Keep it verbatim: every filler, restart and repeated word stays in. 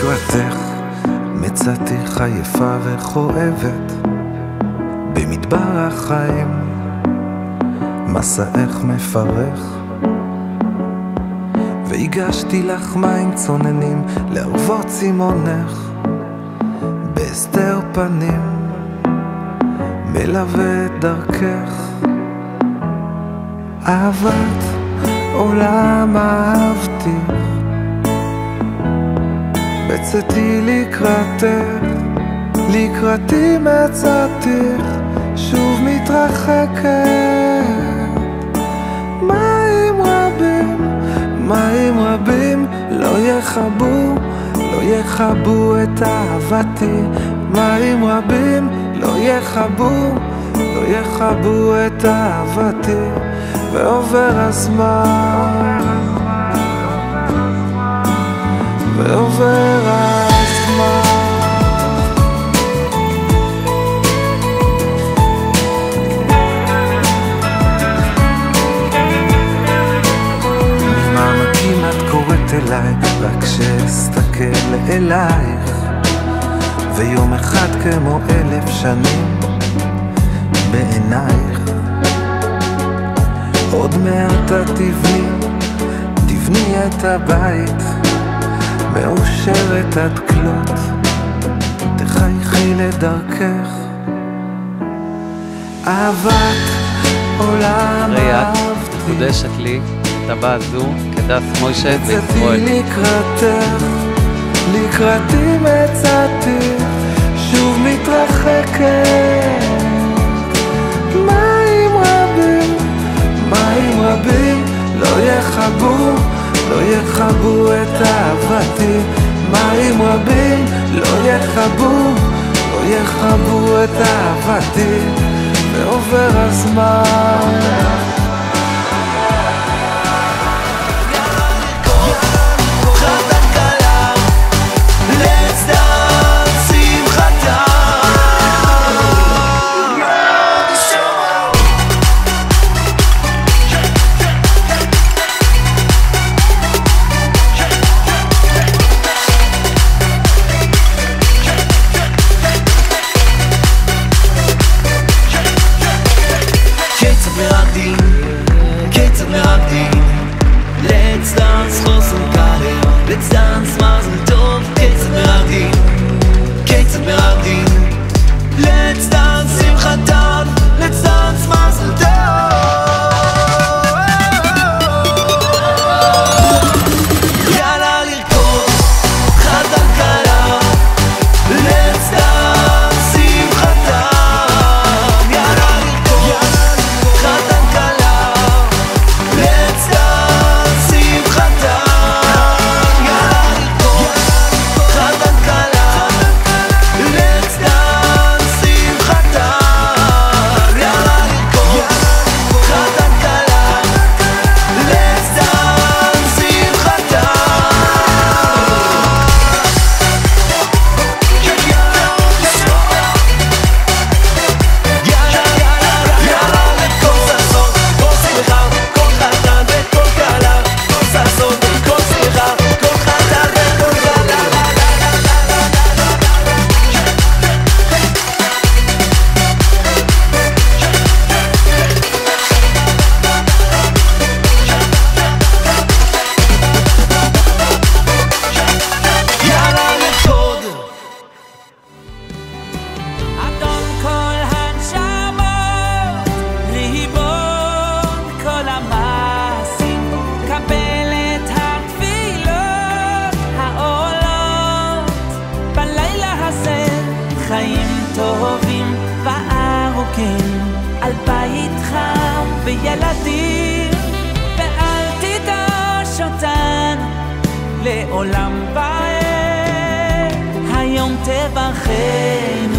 לקראתך, מצאתך יפה וכואבת, במדבר החיים מסעך מפרך, והגשתי לך מים צוננים לערבות צימונך, בהסתר פנים מלווה את דרכך. אהבת עולם אהבתיך, בצאתי לקראתך, לקראתי מצאתיך, שוב מתרחקת. מים רבים, מים רבים לא יחבו, לא יחבו את אהבתי. מים רבים לא יחבו, לא יחבו את אהבתי. ועובר הזמן, ועובר הזמן. ממעמקים את קוראת אליי, רק שאסתכל אלייך, ויום אחד כמו אלף שנים בעינייך. עוד מעט את תבני, תבני את הבית, מאושרת עד כלות, תחייכי לדרכך. אהבת עולם אהבתי, קודשת לי טבעת זו כדס מוישה וישראל. מצאתי לקראתך, לקראתי מצאתי, שוב מתרחקת. מים רבים, מים רבים לא יחבו, לא יחבו את אהבתי. מים רבים לא יחבו, לא יחבו את אהבתי. ועובר הזמן, Kids meradim, let's dance Rosen Kale, let's dance Mazel Tov. Kids meradim, kids meradim, let's dance Simchatan, let's dance Mazel Tov. Yalla lirkod, Chatan Kala, let's dance Simchatan. Yalla lirkod, Chatan Kala, let's dance Simchatan. Yalla lirkod, Chatan Kala, let's dance Simchatan. Yalla lirkod, Chatan Kala, let's dance חיים טובים וארוכים על בית חם וילדים, ואל תיטוש אותן לעולם ועד. היום תברכנו